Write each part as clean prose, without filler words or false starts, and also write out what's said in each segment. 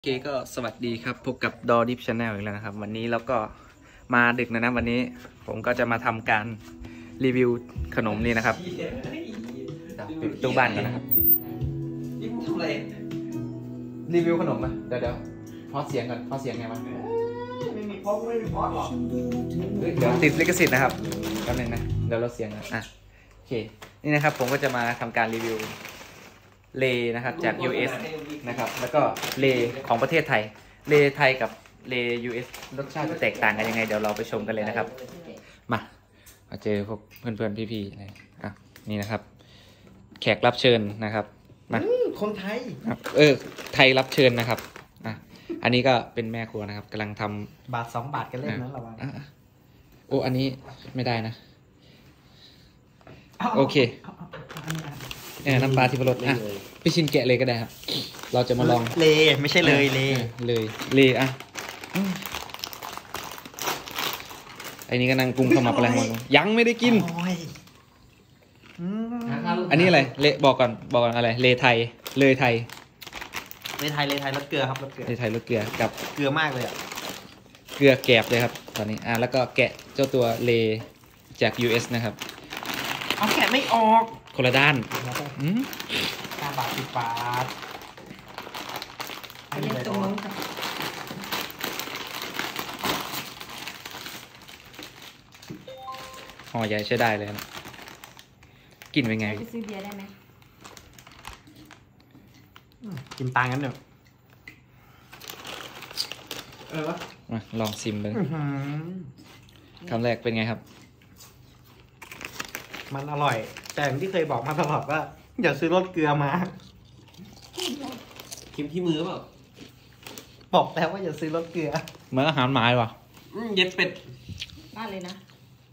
โอเคก็สวัสดีครับพบกับดอดิฟชาแนลอีกแล้วนะครับวันนี้เราก็มาดึกนะวันนี้ผมก็จะมาทำการรีวิวขนมนี่นะครับปิดประตูบ้านกันนะครับทำอะไรรีวิวขนมนะเดี๋ยวพอเสียงก่อนพอเสียงไงวะไม่มีพอหรอกเดี๋ยวติดลิขสิทธิ์นะครับแป๊บนึงนะเดี๋ยวเราเสียงอ่ะโอเคนี่นะครับผมก็จะมาทำการรีวิวเลนะครับจาก US นะครับแล้วก็เลของประเทศไทยเลไทยกับเล US รสชาติจะแตกต่างกันยังไงเดี๋ยวเราไปชมกันเลยนะครับมาเจอพวกเพื่อนๆพี่ๆนี่นะครับแขกรับเชิญนะครับมาคนไทยไทยรับเชิญนะครับอันนี้ก็เป็นแม่ครัวนะครับกำลังทำบาท2 บาทกันเล่นนะระวังโอ้อันนี้ไม่ได้นะโอเคน้ำปลาทิพรสพี่ชินแกะเลยก็ได้ครับเราจะมาลองเลไม่ใช่เลยเลไอ้นี่ก็นั่งกุ้งเข้ามาแปลงมันยังไม่ได้กินอันนี้อะไรเลบอกก่อนอะไรเลไทยเลยไทยรสเกลือครับรสเกลือเลไทยรสเกลือกับเกลือมากเลยเกลือแกบเลยครับตอนนี้แล้วก็แกะเจ้าตัวเลจาก US นะครับเอาแกะไม่ออกคนละด้าน 5 บาท10 บาทอันนี้ตรงนู้นค่ะห่อใหญ่ใช้ได้เลยนะกินเป็นไงไปซื้อเบียร์ได้ไหมกินตังกันเนอะมาลองซิมเลยคำแรกเป็นไงครับมันอร่อยแต่อย่างที่เคยบอกมาตลอดว่าอย่าซื้อรสเกลือมาเค็มที่มือเปล่าบอกแล้วว่าอย่าซื้อรสเกลือเหมือนอาหารหมายวะเย็ดเป็ดน่าเลยนะ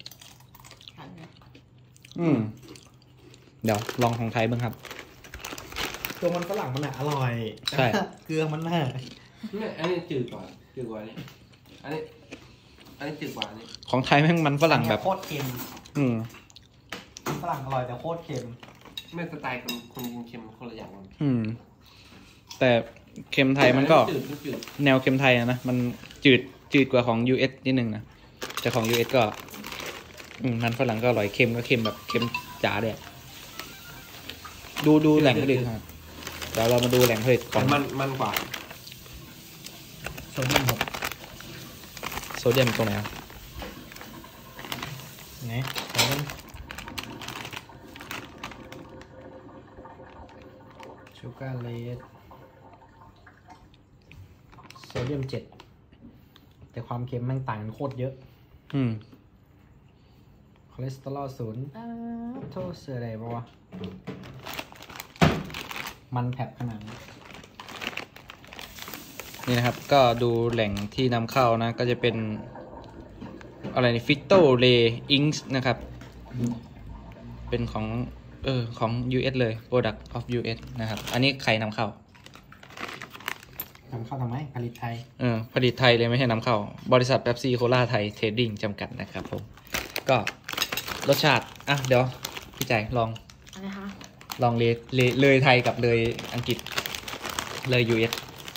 เดี๋ยวลองของไทยบ้างครับตัวมันฝรั่งมันอร่อยใช่เกลือมันอันนี้จืดกว่านี่อันนี้จืดกว่านี่ของไทยแม่งมันฝรั่งแบบโคตรเค็มฝรั่งอร่อยแต่โคตรเค็มไม่สไตล์คนกินเค็มคนละอย่างแต่เค็มไทยมันก็แนวเค็มไทยนะมันจืดกว่าของ US นิดนึงนะแต่ของ US ก็มันฝรั่งก็อร่อยเค็มก็เค็มแบบเค็มจ๋าเลยดูแหล่งผลิตครับเดี๋ยวเรามาดูแหล่งผลิตของมันกว่าโซเดียมโซเดียมตรงไหนนี่ชูการ์เลสโซเดียม7แต่ความเค็มแม่งต่างกันโคตรเยอะคอเลสเตอรอล0โทษเสืออะไรบ้วะมันแผบขนาดนี่นะครับก็ดูแหล่งที่นำเข้านะก็จะเป็นอะไรนี่ฟิโตเลอิงส์นะครับเป็นของ US เลย Product of US นะครับอันนี้ใครนำเข้าทำไมผลิตไทยผลิตไทยเลยไม่ใช่นำเข้าบริษัทเป๊ปซี่โคลาไทยเทรดดิ้งจำกัดนะครับผมก็รสชาติเดี๋ยวพี่ใจลองอะไรคะลองเลยไทยกับเลยอังกฤษเลย US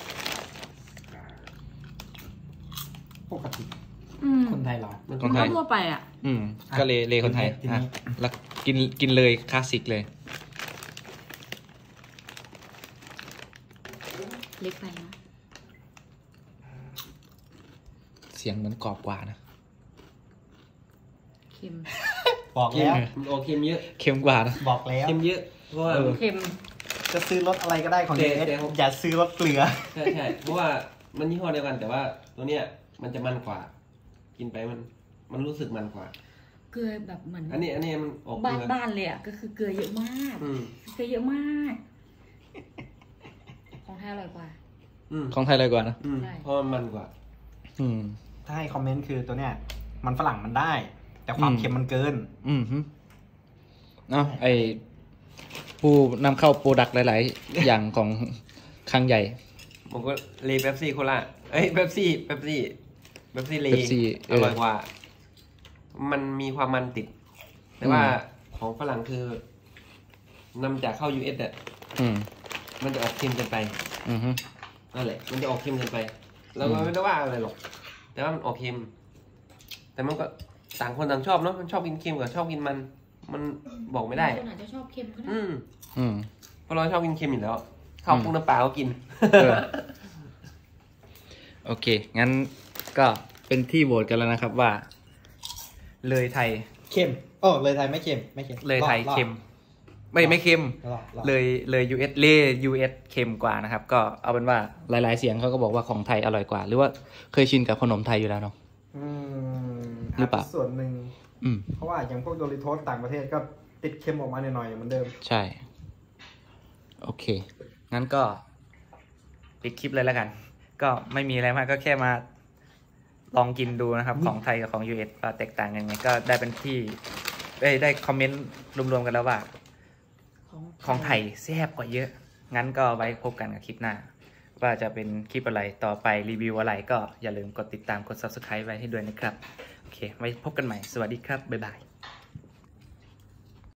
ปกติคนไทยเหรอคนไทยทั่วไปก็เลยคนไทยแล้วกินเลยคลาสสิกเลยเล็กไปนะเสียงเหมือนกรอบกว่านะเค็มบอกแล้วเค็มเยอะเค็มกว่านะบอกแล้วเค็มเยอะเพราะว่าเค็มจะซื้อรสอะไรก็ได้ของเอสอย่าซื้อรสเกลือใช่เพราะว่ามันยี่ห้อเดียวกันแต่ว่าตัวเนี้ยมันจะมันกว่ากินไปมันรู้สึกมันกว่าเกลือแบบเหมือนอันนี้มันออกบ้านเลยก็คือเกลือเยอะมากเกลือเยอะมากของไทยอร่อยกว่าของไทยอร่อยกว่านะเพราะมันกว่าถ้าให้คอมเมนต์คือตัวเนี้ยมันฝรั่งมันได้แต่ความเค็มมันเกินไอผู้นำเข้าโปรดักต์หลายๆ อย่างของคลังใหญ่ผมก็เลเป๊ปซี่โคลาเป๊ปซี่เลอร่อยกว่ามันมีความมันติดแต่ว่าของฝรั่งคือนำจากเข้า US มันจะออกเค็มเกินไปนั่นแหละมันจะออกเค็มเกินไปเราก็ไม่ได้ว่าอะไรหรอกแต่ว่ามันออกเค็มแต่มันก็ต่างคนต่างชอบเนาะมันชอบกินเค็มกับชอบกินมันบอกไม่ได้คนอาจจะชอบเค็มก็ได้เพราะเราชอบกินเค็มอยู่แล้วข้าวคลุกน้ำปลาก็กินโอเคงั้นก็เป็นที่โหวตกันแล้วนะครับว่า เลยไทยเค็มเลยไทยไม่เค็มไม่เค็มเลยไทยรอดเค็มไม่เค็มรอดรอดเลย US เค็มกว่านะครับ ก็เอาเป็นว่าหลายๆเสียงเขาก็บอกว่าของไทยอร่อยกว่า หรือว่าเคยชินกับขนมไทยอยู่แล้วเนาะ หรือเปล่าส่วนหนึ่งอืมเพราะว่าอย่างพวกโดริโทสต่างประเทศก็ติดเค็มออกมาหน่อยๆเหมือนเดิมใช่ โอเค งั้นก็ปิดคลิปเลยแล้วกัน ก็ไม่มีอะไรมากก็แค่มาลองกินดูนะครับ ของไทยกับของ US ว่าแตกต่างยังไงก็ได้เป็นที่ได้คอมเมนต์รวมๆกันแล้วว่า ของไทยแซ่บกว่าเยอะ งั้นก็ไว้พบกันกับคลิปหน้า ว่าจะเป็นคลิปอะไรต่อไปรีวิวอะไรก็อย่าลืมกดติดตามกด Subscribe ไว้ให้ด้วยนะครับ โอเค ไว้พบกันใหม่ สวัสดีครับ บ๊ายบาย